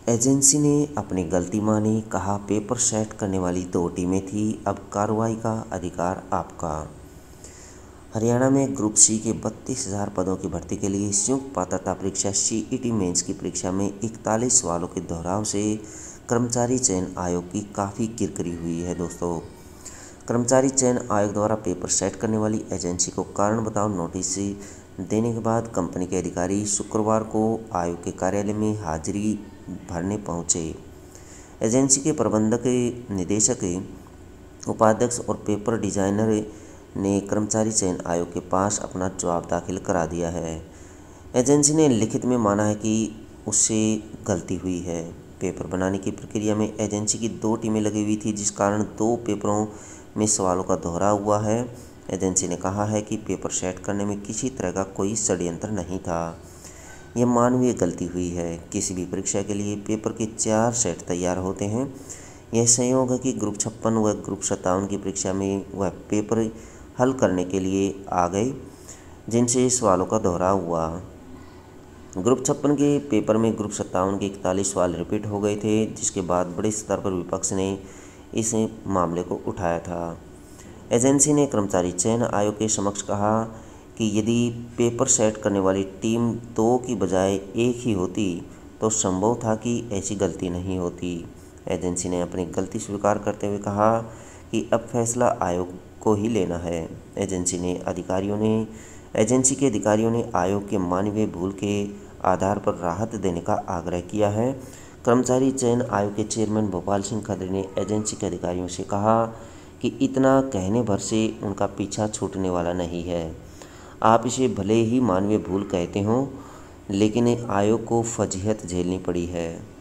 Agency ने अपनी गलती मानी, कहा पेपर सेट करने वाली 2 टीमें थी, अब कार्रवाई का अधिकार आपका। हरियाणा में ग्रुप सी के 32,000 पदों की भर्ती के लिए संयुक्त पात्रता परीक्षा सीईटी मेंस की परीक्षा में 41 सवालों के दोहराव से कर्मचारी चयन आयोग की काफ़ी किरकिरी हुई है दोस्तों। कर्मचारी चयन आयोग द्वारा पेपर सेट करने वाली एजेंसी को कारण बताओ नोटिस देने के बाद कंपनी के अधिकारी शुक्रवार को आयोग के कार्यालय में हाजिरी भरने पहुंचे। एजेंसी के प्रबंधक निदेशक, उपाध्यक्ष और पेपर डिजाइनर ने कर्मचारी चयन आयोग के पास अपना जवाब दाखिल करा दिया है। एजेंसी ने लिखित में माना है कि उससे गलती हुई है। पेपर बनाने की प्रक्रिया में एजेंसी की 2 टीमें लगी हुई थी, जिस कारण 2 पेपरों में सवालों का दोहराव हुआ है। एजेंसी ने कहा है कि पेपर सेट करने में किसी तरह का कोई षड्यंत्र नहीं था, यह मानवीय गलती हुई है। किसी भी परीक्षा के लिए पेपर के 4 सेट तैयार होते हैं। यह संयोग है कि ग्रुप 56 व ग्रुप 57 की परीक्षा में वह पेपर हल करने के लिए आ गए जिनसे सवालों का दोहराव हुआ। ग्रुप 56 के पेपर में ग्रुप 57 के 41 सवाल रिपीट हो गए थे, जिसके बाद बड़े स्तर पर विपक्ष ने इस मामले को उठाया था। एजेंसी ने कर्मचारी चयन आयोग के समक्ष कहा कि यदि पेपर सेट करने वाली टीम 2 की बजाय 1 ही होती तो संभव था कि ऐसी गलती नहीं होती। एजेंसी ने अपनी गलती स्वीकार करते हुए कहा कि अब फैसला आयोग को ही लेना है। एजेंसी के अधिकारियों ने आयोग के मानवीय भूल के आधार पर राहत देने का आग्रह किया है। कर्मचारी चयन आयोग के चेयरमैन भोपाल सिंह खत्री ने एजेंसी के अधिकारियों से कहा कि इतना कहने भर से उनका पीछा छूटने वाला नहीं है। आप इसे भले ही मानवीय भूल कहते हो, लेकिन आयोग को फजीहत झेलनी पड़ी है।